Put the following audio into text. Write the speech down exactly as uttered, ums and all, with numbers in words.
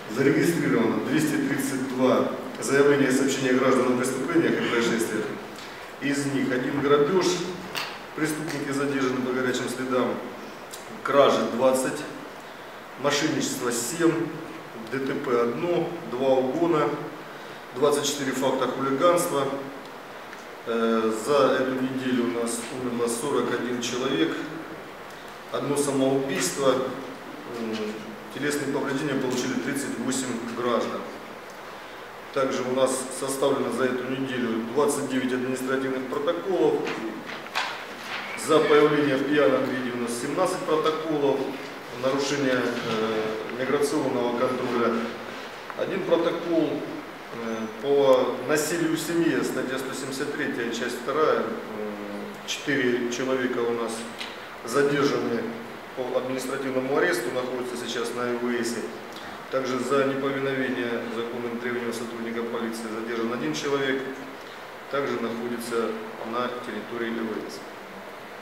Зарегистрировано двести тридцать два заявления и сообщения граждан о преступлениях и происшествиях. Из них один грабеж, преступники задержаны по горячим следам, кражи двадцать, мошенничество семь, ДТП один, два угона, двадцать четыре факта хулиганства. За эту неделю у нас умерло сорок один человек, одно самоубийство, телесные повреждения получили тридцать восемь граждан. Также у нас составлено за эту неделю двадцать девять административных протоколов. За появление в пьяном виде у нас семнадцать протоколов. Нарушение э, миграционного контроля один протокол. Э, по насилию в семье, статья сто семьдесят три, часть вторая. четыре человека у нас задержаны по административному аресту, находятся сейчас на ИВСе. Также за неповиновение законным требованиям сотрудника полиции задержан один человек, также находится на территории ИВС.